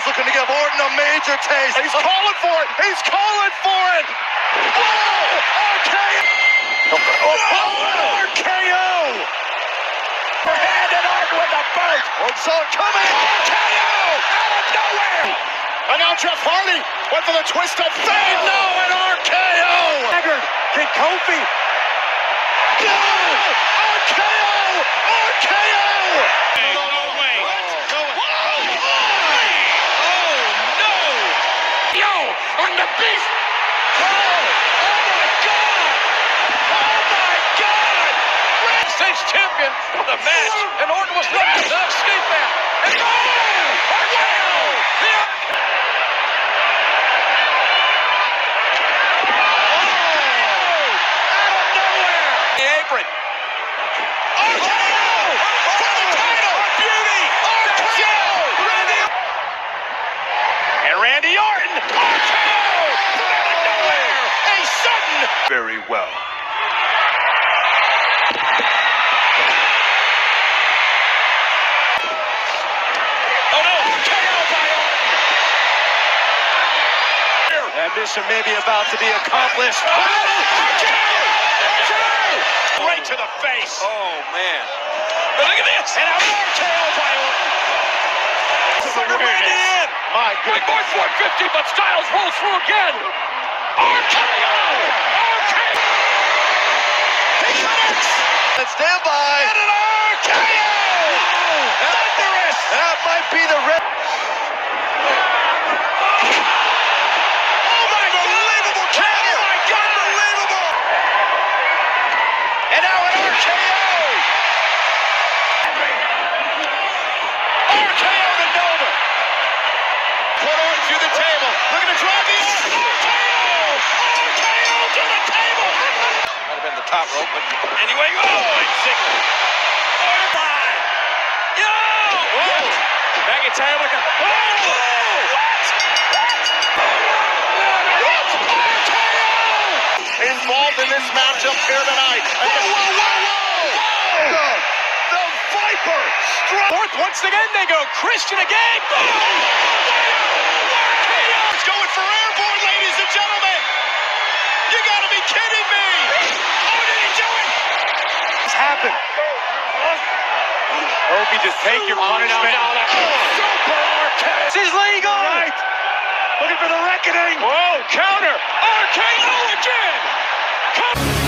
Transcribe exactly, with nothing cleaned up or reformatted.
looking to give Orton a major taste. He's calling for it. He's calling for it. Oh, R K O. Oh, R K O. Hand and Orton with the boot. Orton coming. R K O out of nowhere. And now Jeff Hardy went for the twisted fade. No, and R K O. Haggard, King Kofi. No, R K O. R K O. On the beast! Oh! Oh my God! Oh my God! Red States champion of the match, and Orton was not enough to escape that. And oh! R K O! The oh! Out of nowhere! The apron. R K O! For the title! Beauty! R K O! Randy! And Randy Orton! R K O! Very well. Oh no! K O by Orton! That mission may be about to be accomplished. Oh! R K O! Right to the face. Oh man. But look at this! And a R K O by Orton. Randy in. My Big boy four fifty, but Styles rolls through again. R K O! Let's stand by. And an R K O! Thunderous! That might be the red. Oh my unbelievable counter! Oh my God! Unbelievable! And now an R K O! R K O to Nova! Put on to the table. Looking to drive the R K O! R K O to the table! Might have been the top rope, but anyway, oh, and Ziggler. Order by. Yo! Whoa! McIntyre like a. Oh! What? What? R K O! involved in this matchup here tonight. Whoa, whoa, whoa, whoa! The, the Viper struck. Fourth, once again, they go Christian again. Oh! R K O's going for airborne, ladies and gentlemen. You gotta be kidding me. How did he do it? What's happened? Kofi, just take your punishment. Super R K O. This is legal. Right. Looking for the reckoning. Whoa, counter. R K O again. Come